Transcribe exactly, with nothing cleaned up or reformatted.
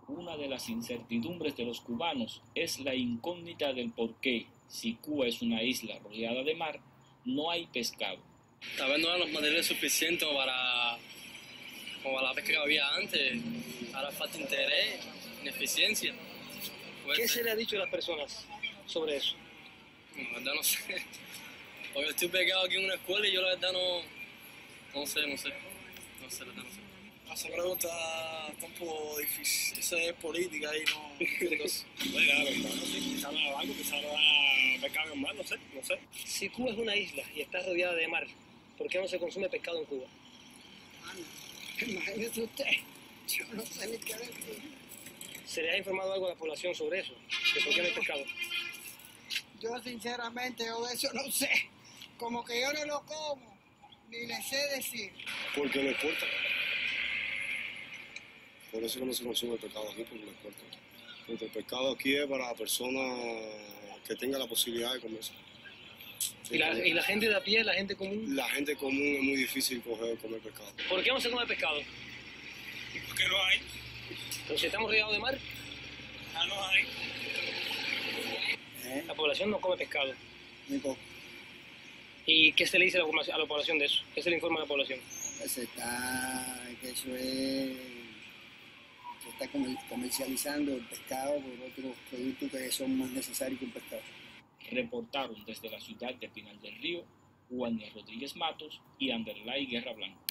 Una de las incertidumbres de los cubanos es la incógnita del por qué, si Cuba es una isla rodeada de mar, no hay pescado. Tal vez no eran los materiales suficientes para, como la pesca que había antes. Ahora falta interés, ineficiencia. Puede ¿Qué ser. Se le ha dicho a las personas sobre eso? La verdad no sé. Porque estoy pegado aquí en una escuela y yo la verdad no, no sé, no sé. No sé, la verdad no sé. Esa pregunta está un poco difícil. Esa es política y no... Entonces, bueno, claro, no sé, quizá no da algo, quizá no da pescado en mar, no sé, no sé. Si Cuba es una isla y está rodeada de mar, ¿por qué no se consume pescado en Cuba? Ana, imagínese usted, yo no sé ni qué decir. ¿Se le ha informado algo a la población sobre eso? ¿De por qué no hay pescado? Yo sinceramente yo de eso no sé. Como que yo no lo como, ni le sé decir. Porque lo exportan. Por eso que no se consume el pescado aquí, porque lo exportan. Porque el pescado aquí es para personas que tengan la posibilidad de comerse. ¿Y la, ¿Y la gente de a pie, la gente común? La gente común es muy difícil coger, comer pescado. ¿Por qué no se come pescado? Porque no hay. ¿Pero si estamos rodeados de mar? Ya no hay. ¿Eh? La población no come pescado. Nico. ¿Y qué se le dice a la, a la población de eso? ¿Qué se le informa a la población? Que se está, que eso es, se está comercializando el pescado por otros productos que son más necesarios que un pescado. Reportaron desde la ciudad de Pinal del Río, Juan Rodríguez Matos y Anderlay Guerra Blanco.